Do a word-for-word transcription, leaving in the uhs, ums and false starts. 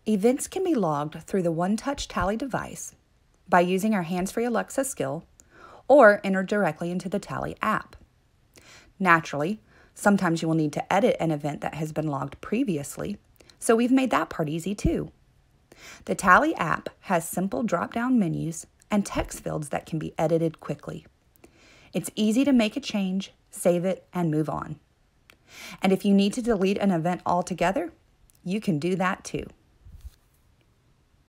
Events can be logged through the one-touch Talli device by using our hands-free Alexa skill or enter directly into the Talli app. Naturally, sometimes you will need to edit an event that has been logged previously, so we've made that part easy too. The Talli app has simple drop-down menus and text fields that can be edited quickly. It's easy to make a change, save it, and move on. And if you need to delete an event altogether, you can do that too.